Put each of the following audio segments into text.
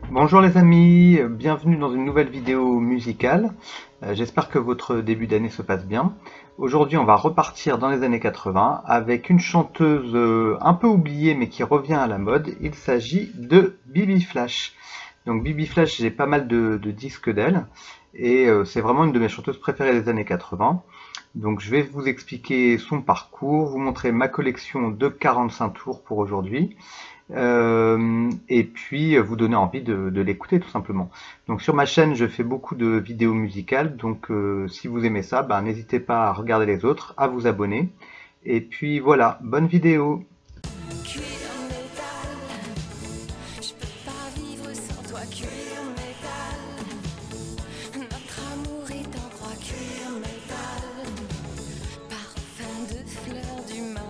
Bonjour les amis, bienvenue dans une nouvelle vidéo musicale. J'espère que votre début d'année se passe bien. Aujourd'hui on va repartir dans les années 80 avec une chanteuse un peu oubliée mais qui revient à la mode. Il s'agit de Bibi Flash. Donc Bibi Flash, j'ai pas mal de disques d'elle et c'est vraiment une de mes chanteuses préférées des années 80. Donc je vais vous expliquer son parcours, vous montrer ma collection de 45 tours pour aujourd'hui. Et puis vous donner envie de l'écouter tout simplement. Donc sur ma chaîne je fais beaucoup de vidéos musicales, donc si vous aimez ça, n'hésitez pas à regarder les autres, à vous abonner. Et puis voilà, bonne vidéo. Cuir métal, je peux pas vivre sans toi, cuir métal. Notre amour est en croix, cuir métal. Parfum de fleurs du mal.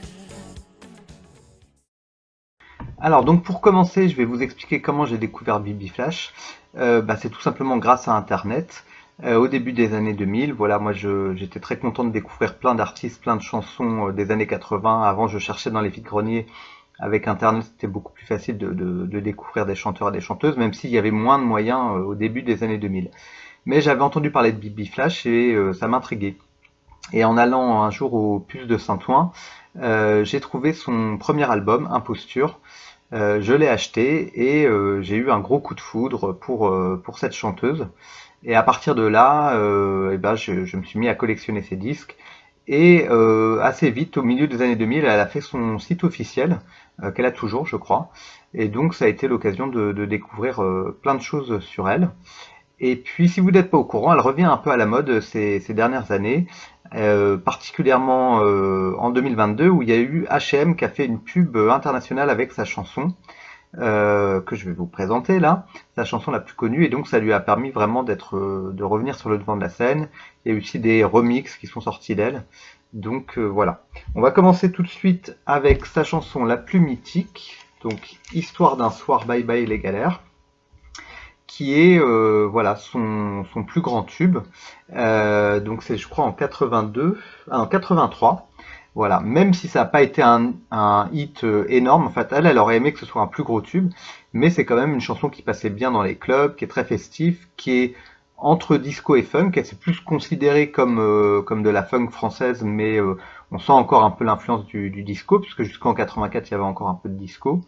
Alors donc pour commencer, je vais vous expliquer comment j'ai découvert Bibi Flash. C'est tout simplement grâce à Internet. Au début des années 2000, voilà, moi j'étais très content de découvrir plein d'artistes, plein de chansons des années 80. Avant, je cherchais dans les vides-greniers. Avec Internet, c'était beaucoup plus facile de découvrir des chanteurs et des chanteuses, même s'il y avait moins de moyens au début des années 2000. Mais j'avais entendu parler de Bibi Flash et ça m'intriguait. Et en allant un jour au Puce de Saint-Ouen, j'ai trouvé son premier album, Imposture. Je l'ai acheté et j'ai eu un gros coup de foudre pour cette chanteuse. Et à partir de là, je me suis mis à collectionner ses disques. Et assez vite, au milieu des années 2000, elle a fait son site officiel, qu'elle a toujours, je crois. Et donc, ça a été l'occasion de découvrir plein de choses sur elle. Et puis, si vous n'êtes pas au courant, elle revient un peu à la mode ces dernières années, particulièrement en 2022, où il y a eu H&M qui a fait une pub internationale avec sa chanson, que je vais vous présenter là, sa chanson la plus connue, et donc ça lui a permis vraiment de revenir sur le devant de la scène. Il y a eu aussi des remixes qui sont sortis d'elle. Donc voilà. On va commencer tout de suite avec sa chanson la plus mythique, donc Histoire d'un soir, bye bye les galères, qui est voilà son plus grand tube. Donc c'est je crois en 82, en 83. Voilà, même si ça n'a pas été un hit énorme, en fait, elle aurait aimé que ce soit un plus gros tube, mais c'est quand même une chanson qui passait bien dans les clubs, qui est très festif, qui est entre disco et funk. Elle s'est plus considérée comme de la funk française, mais on sent encore un peu l'influence du disco, puisque jusqu'en 84 il y avait encore un peu de disco.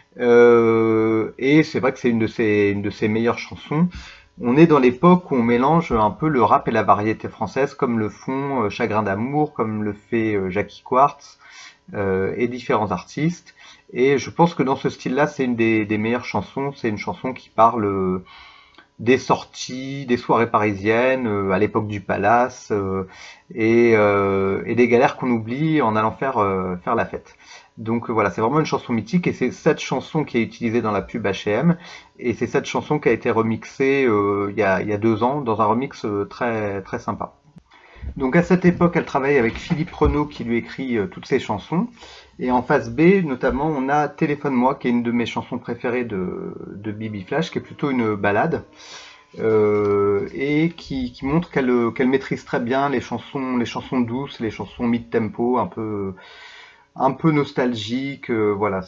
Et c'est vrai que c'est une de ses meilleures chansons. On est dans l'époque où on mélange un peu le rap et la variété française, comme le font Chagrin d'amour, comme le fait Jackie Quartz et différents artistes. Et je pense que dans ce style-là, c'est une des meilleures chansons. C'est une chanson qui parle des sorties, des soirées parisiennes, à l'époque du Palace, et des galères qu'on oublie en allant faire la fête. Donc voilà, c'est vraiment une chanson mythique et c'est cette chanson qui est utilisée dans la pub H&M et c'est cette chanson qui a été remixée il y a 2 ans dans un remix très très sympa. Donc à cette époque, elle travaille avec Philippe Renaud qui lui écrit toutes ses chansons. Et en face B, notamment, on a Téléphone-moi, qui est une de mes chansons préférées de Bibi Flash, qui est plutôt une ballade, et qui montre qu'elle maîtrise très bien les chansons douces, les chansons mid-tempo, un peu nostalgiques, voilà.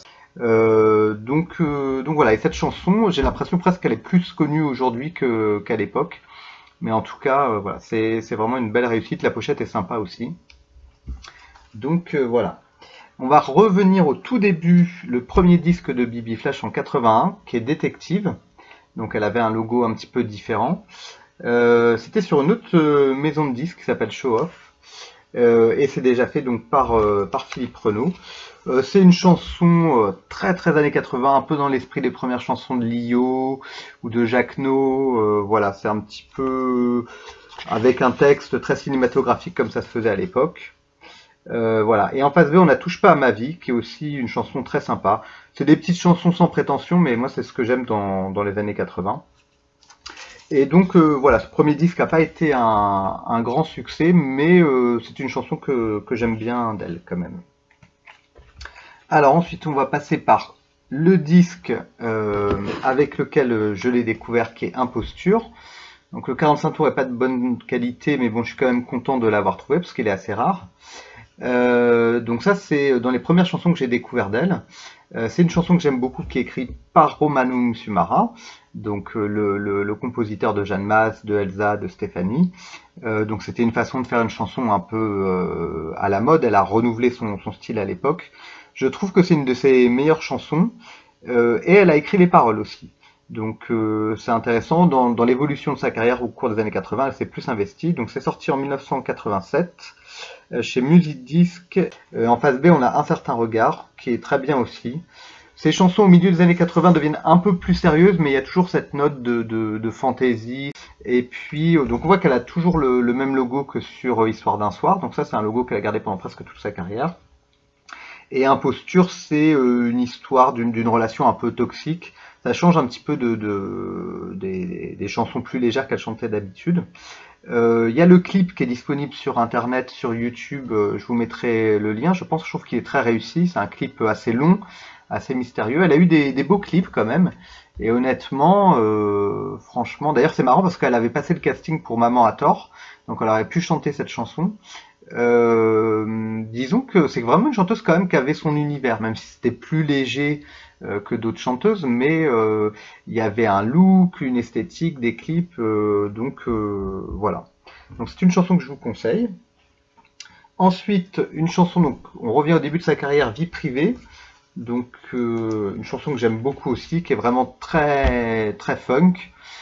Donc voilà, et cette chanson, j'ai l'impression presque qu'elle est plus connue aujourd'hui qu'à l'époque. Mais en tout cas, voilà, c'est vraiment une belle réussite. La pochette est sympa aussi. Donc voilà. On va revenir au tout début, le premier disque de Bibi Flash en 81, qui est Détective. Donc elle avait un logo un petit peu différent. C'était sur une autre maison de disques qui s'appelle Show Off. Et c'est déjà fait donc par Philippe Renaud. C'est une chanson très très années 80, un peu dans l'esprit des premières chansons de Lio ou de Jacquenot. Voilà, c'est un petit peu avec un texte très cinématographique comme ça se faisait à l'époque. Voilà. Et en face B, on a Touche pas à ma vie, qui est aussi une chanson très sympa. C'est des petites chansons sans prétention, mais moi c'est ce que j'aime dans les années 80. Et donc voilà, ce premier disque n'a pas été un grand succès, mais c'est une chanson que j'aime bien d'elle quand même. Alors ensuite, on va passer par le disque avec lequel je l'ai découvert, qui est Imposture. Donc le 45 tours n'est pas de bonne qualité, mais bon, je suis quand même content de l'avoir trouvé parce qu'il est assez rare. Donc ça, c'est dans les premières chansons que j'ai découvert d'elle. C'est une chanson que j'aime beaucoup qui est écrite par Romano Sumara, donc le compositeur de Jeanne Mas, de Elsa, de Stéphanie. Donc c'était une façon de faire une chanson un peu à la mode, elle a renouvelé son style à l'époque. Je trouve que c'est une de ses meilleures chansons, et elle a écrit les paroles aussi. Donc c'est intéressant, dans l'évolution de sa carrière au cours des années 80, elle s'est plus investie. Donc c'est sorti en 1987 chez Music Disc. En face B, on a Un certain regard, qui est très bien aussi. Ces chansons au milieu des années 80 deviennent un peu plus sérieuses, mais il y a toujours cette note de fantaisie. Et puis, donc on voit qu'elle a toujours le même logo que sur Histoire d'un soir. Donc ça, c'est un logo qu'elle a gardé pendant presque toute sa carrière. Et Imposture, c'est une histoire d'une relation un peu toxique. Ça change un petit peu des chansons plus légères qu'elle chantait d'habitude. Il y a le clip qui est disponible sur internet, sur YouTube, je vous mettrai le lien. Je trouve qu'il est très réussi, c'est un clip assez long, assez mystérieux. Elle a eu des beaux clips quand même, et honnêtement, franchement, d'ailleurs c'est marrant parce qu'elle avait passé le casting pour Maman à tort, donc elle aurait pu chanter cette chanson. Disons que c'est vraiment une chanteuse quand même qui avait son univers, même si c'était plus léger que d'autres chanteuses, mais il y avait un look, une esthétique, des clips, donc voilà. Donc c'est une chanson que je vous conseille. Ensuite, une chanson, donc on revient au début de sa carrière, Vie privée, donc une chanson que j'aime beaucoup aussi, qui est vraiment très très funk.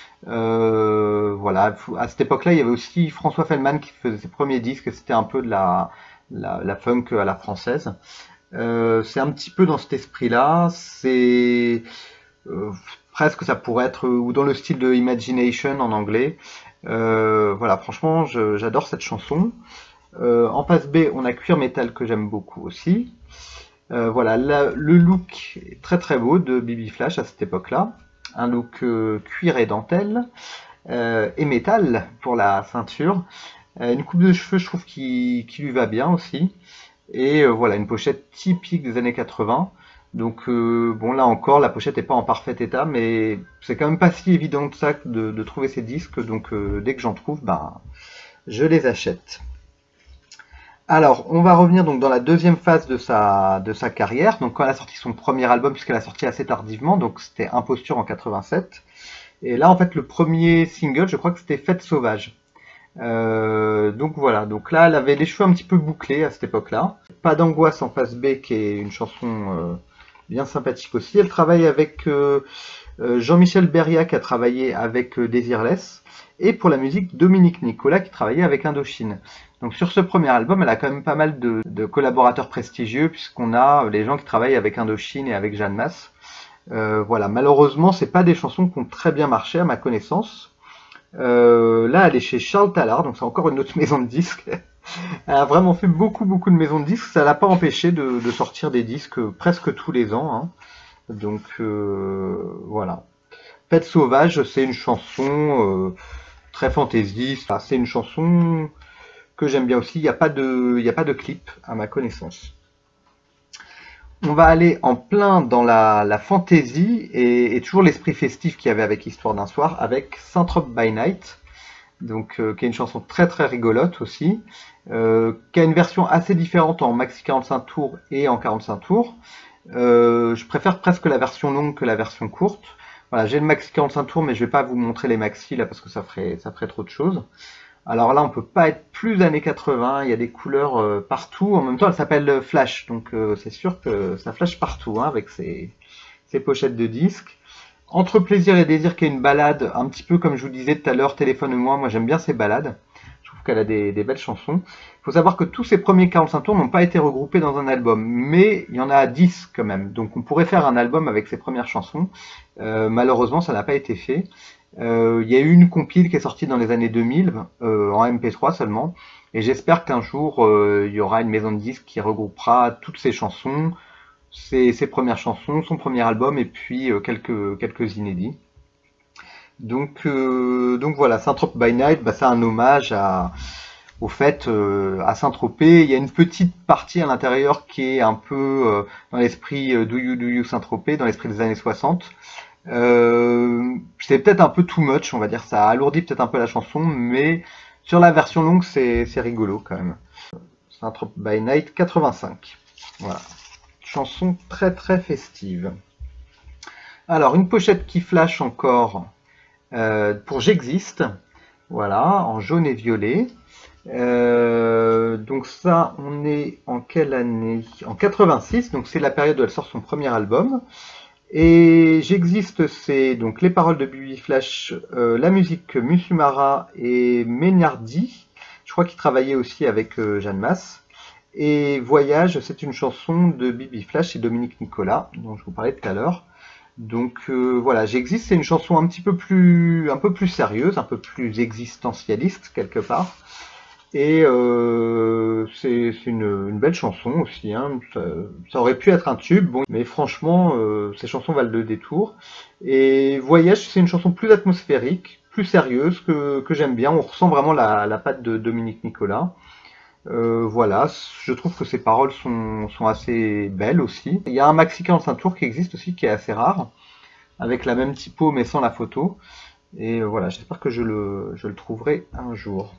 Voilà, à cette époque-là, il y avait aussi François Feldman qui faisait ses premiers disques, c'était un peu de la funk à la française. C'est un petit peu dans cet esprit-là, c'est presque ça pourrait être ou dans le style de Imagination en anglais. Voilà, franchement, j'adore cette chanson. En face B, on a Cuir Metal que j'aime beaucoup aussi. Voilà, le look est très très beau de Bibi Flash à cette époque-là. Un look cuir et dentelle et métal pour la ceinture. Une coupe de cheveux, je trouve, qui lui va bien aussi. Et voilà, une pochette typique des années 80. Donc bon, là encore, la pochette n'est pas en parfait état, mais c'est quand même pas si évident que ça de trouver ces disques. Donc dès que j'en trouve, ben, je les achète. Alors, on va revenir donc dans la deuxième phase de sa carrière. Donc quand elle a sorti son premier album, puisqu'elle a sorti assez tardivement, donc c'était Imposture en 87. Et là, en fait, le premier single, je crois que c'était Fête sauvage. Donc voilà, donc là elle avait les cheveux un petit peu bouclés à cette époque-là. Pas d'angoisse en face B, qui est une chanson bien sympathique aussi. Elle travaille avec Jean-Michel Beria qui a travaillé avec Desireless, et pour la musique Dominique Nicolas qui travaillait avec Indochine. Donc sur ce premier album, elle a quand même pas mal de collaborateurs prestigieux, puisqu'on a les gens qui travaillent avec Indochine et avec Jeanne Mas. Voilà, malheureusement, c'est pas des chansons qui ont très bien marché à ma connaissance. Là, elle est chez Charles Tallard, donc c'est encore une autre maison de disques. Elle a vraiment fait beaucoup de maisons de disques. Ça l'a pas empêché de sortir des disques presque tous les ans, hein. Donc voilà. Fête sauvage, c'est une chanson très fantaisiste. C'est une chanson que j'aime bien aussi. Il n'y a pas de clip à ma connaissance. On va aller en plein dans la fantaisie et toujours l'esprit festif qu'il y avait avec Histoire d'un soir, avec Saint-Trope by Night, donc qui est une chanson très très rigolote aussi, qui a une version assez différente en maxi 45 tours et en 45 tours. Je préfère presque la version longue que la version courte. Voilà, j'ai le maxi 45 tours, mais je vais pas vous montrer les maxi là parce que ça ferait trop de choses. Alors là, on peut pas être plus années 80, il y a des couleurs partout. En même temps, elle s'appelle Flash, donc c'est sûr que ça flash partout, hein, avec ses pochettes de disques. Entre plaisir et désir, qui est une balade, un petit peu comme je vous disais tout à l'heure, Téléphone-moi, moi j'aime bien ces balades. Je trouve qu'elle a des belles chansons. Il faut savoir que tous ces premiers 45 tours n'ont pas été regroupés dans un album, mais il y en a 10 quand même. Donc on pourrait faire un album avec ces premières chansons. Malheureusement, ça n'a pas été fait. Il y a eu une compile qui est sortie dans les années 2000, en MP3 seulement, et j'espère qu'un jour il y aura une maison de disques qui regroupera toutes ces chansons, ses premières chansons, son premier album, et puis quelques inédits. Donc voilà, Saint-Trope by Night, bah, c'est un hommage au fait à Saint-Tropez. Il y a une petite partie à l'intérieur qui est un peu dans l'esprit Do You Saint-Tropez, dans l'esprit des années 60. C'est peut-être un peu too much, on va dire, ça alourdit peut-être un peu la chanson, mais sur la version longue, c'est rigolo quand même. Saint-Trope by Night 85. Voilà. chanson très très festive. Alors, une pochette qui flash encore pour J'existe, voilà, en jaune et violet. Donc ça, on est en quelle année? En 86, donc c'est la période où elle sort son premier album. Et J'existe, c'est donc les paroles de Bibi Flash, la musique Musumara et Ménardi. Je crois qu'il travaillait aussi avec Jeanne Masse. Et Voyage, c'est une chanson de Bibi Flash et Dominique Nicolas, dont je vous parlais tout à l'heure. Donc voilà, J'existe, c'est une chanson un peu plus sérieuse, un peu plus existentialiste quelque part. Et c'est une belle chanson aussi, hein. Ça aurait pu être un tube, bon, mais franchement, ces chansons valent le détour. Et Voyage, c'est une chanson plus atmosphérique, plus sérieuse, que j'aime bien. On ressent vraiment la patte de Dominique Nicolas. Voilà, je trouve que ces paroles sont assez belles aussi. Il y a un maxi 45 tours qui existe aussi, qui est assez rare, avec la même typo mais sans la photo. Et voilà, j'espère que je le trouverai un jour.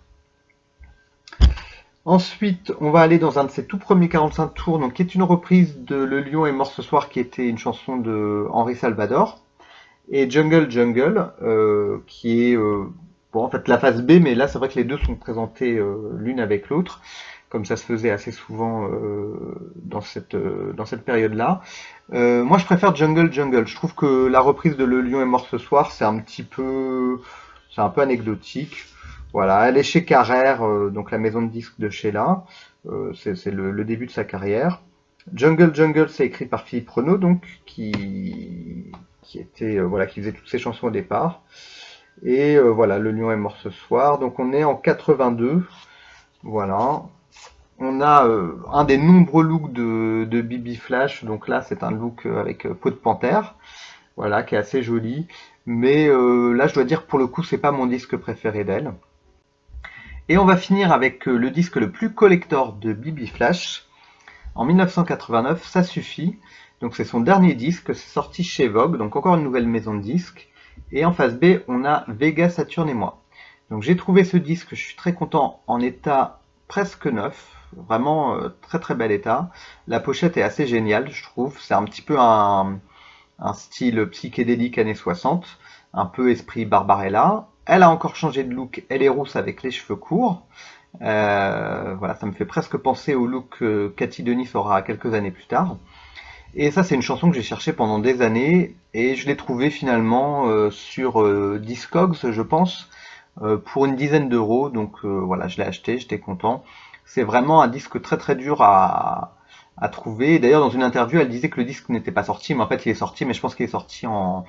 Ensuite, on va aller dans un de ses tout premiers 45 tours, donc qui est une reprise de Le lion est mort ce soir, qui était une chanson de Henri Salvador, et Jungle Jungle, qui est bon, en fait la phase B, mais là c'est vrai que les deux sont présentés l'une avec l'autre, comme ça se faisait assez souvent dans cette période-là. Moi je préfère Jungle Jungle, je trouve que la reprise de Le lion est mort ce soir, c'est un peu anecdotique. Voilà, elle est chez Carrère, donc la maison de disques de Sheila. C'est le début de sa carrière. Jungle Jungle, c'est écrit par Philippe Renaud, donc qui était voilà, qui faisait toutes ses chansons au départ. Et voilà, Le lion est mort ce soir. Donc on est en 82. Voilà. On a un des nombreux looks de Bibi Flash. Donc là, c'est un look avec peau de panthère. Voilà, qui est assez joli. Mais là, je dois dire, pour le coup, c'est pas mon disque préféré d'elle. Et on va finir avec le disque le plus collector de Bibi Flash. En 1989, Ça suffit. Donc c'est son dernier disque, c'est sorti chez Vogue, donc encore une nouvelle maison de disques. Et en face B, on a Vega, Saturne et moi. Donc j'ai trouvé ce disque, je suis très content, en état presque neuf. Vraiment très très bel état. La pochette est assez géniale, je trouve. C'est un petit peu un style psychédélique années 60, un peu esprit Barbarella. Elle a encore changé de look, elle est rousse avec les cheveux courts. Voilà, ça me fait presque penser au look que Cathy Denis aura quelques années plus tard. Et ça, c'est une chanson que j'ai cherchée pendant des années et je l'ai trouvée finalement sur Discogs, je pense, pour une dizaine d'euros. Donc voilà, je l'ai acheté, j'étais content. C'est vraiment un disque très très dur à trouver. D'ailleurs, dans une interview, elle disait que le disque n'était pas sorti, mais en fait, il est sorti, mais je pense qu'il est sorti en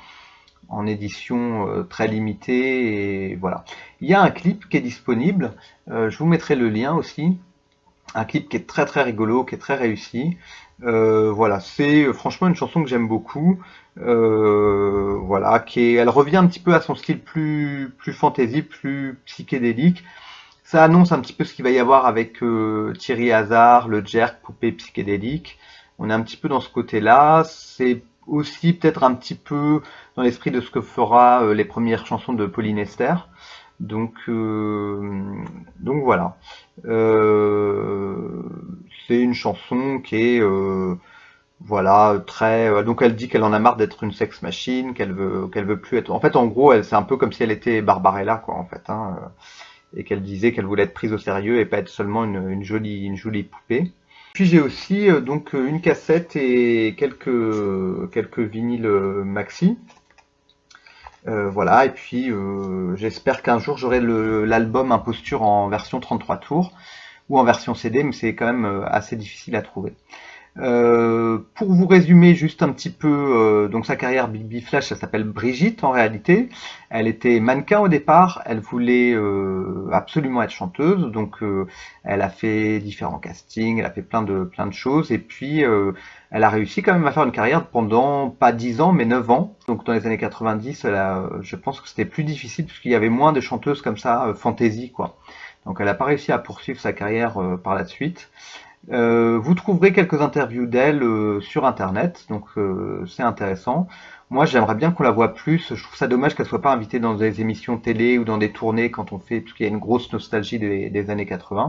édition très limitée, et voilà. Il y a un clip qui est disponible, je vous mettrai le lien aussi, un clip qui est très très rigolo, qui est très réussi. Voilà, c'est franchement une chanson que j'aime beaucoup, voilà, elle revient un petit peu à son style plus fantasy, plus psychédélique. Ça annonce un petit peu ce qu'il va y avoir avec Thierry Hazard, le Jerk, poupée psychédélique. On est un petit peu dans ce côté-là, c'est aussi peut-être un petit peu dans l'esprit de ce que fera les premières chansons de Pauline Esther. Donc voilà. C'est une chanson qui est voilà, très. Donc elle dit qu'elle en a marre d'être une sex machine, qu'elle veut plus être. En fait, en gros, c'est un peu comme si elle était Barbarella, quoi, en fait, hein, et qu'elle disait qu'elle voulait être prise au sérieux et pas être seulement une jolie poupée. Puis j'ai aussi donc une cassette et quelques vinyles maxi. Voilà, et puis j'espère qu'un jour j'aurai l'album Imposture en version 33 tours ou en version CD, mais c'est quand même assez difficile à trouver. Pour vous résumer juste un petit peu donc sa carrière Bibi Flash, elle s'appelle Brigitte en réalité. Elle était mannequin au départ, elle voulait absolument être chanteuse, donc elle a fait différents castings, elle a fait plein de choses, et puis elle a réussi quand même à faire une carrière pendant pas 10 ans mais 9 ans. Donc dans les années 90, je pense que c'était plus difficile parce qu'il y avait moins de chanteuses comme ça, fantasy quoi. Donc elle n'a pas réussi à poursuivre sa carrière par la suite. Vous trouverez quelques interviews d'elle sur internet, donc c'est intéressant. Moi j'aimerais bien qu'on la voit plus, je trouve ça dommage qu'elle soit pas invitée dans des émissions télé ou dans des tournées quand on fait, parce qu'il y a une grosse nostalgie des années 80.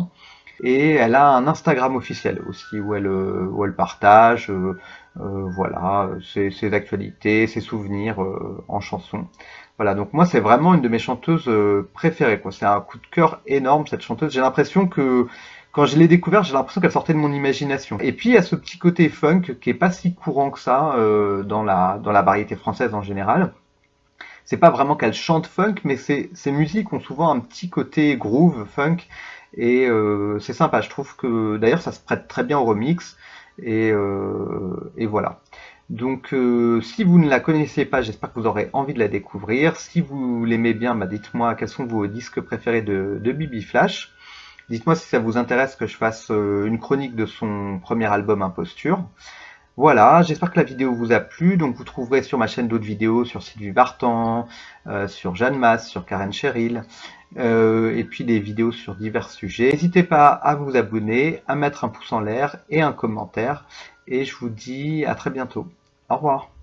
Et elle a un Instagram officiel aussi où elle partage voilà, ses actualités, ses souvenirs en chanson. Voilà, donc moi c'est vraiment une de mes chanteuses préférées, quoi. C'est un coup de cœur énorme cette chanteuse. J'ai l'impression que quand je l'ai découverte, j'ai l'impression qu'elle sortait de mon imagination. Et puis il y a ce petit côté funk qui est pas si courant que ça dans la variété française en général. C'est pas vraiment qu'elle chante funk, mais ces musiques ont souvent un petit côté groove funk et c'est sympa. Je trouve que d'ailleurs ça se prête très bien au remix et voilà. Donc si vous ne la connaissez pas, j'espère que vous aurez envie de la découvrir. Si vous l'aimez bien, bah, dites-moi quels sont vos disques préférés de Bibi Flash. Dites-moi si ça vous intéresse que je fasse une chronique de son premier album Imposture. Voilà, j'espère que la vidéo vous a plu. Donc vous trouverez sur ma chaîne d'autres vidéos sur Sylvie Vartan, sur Jeanne Masse, sur Karen Cheryl, et puis des vidéos sur divers sujets. N'hésitez pas à vous abonner, à mettre un pouce en l'air et un commentaire. Et je vous dis à très bientôt. Au revoir.